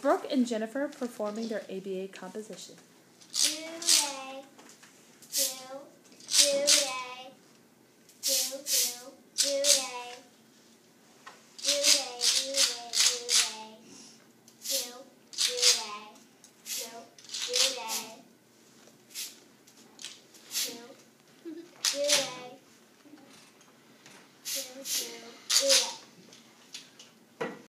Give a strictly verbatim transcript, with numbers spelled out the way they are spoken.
Brooke and Jennifer performing their A B A composition.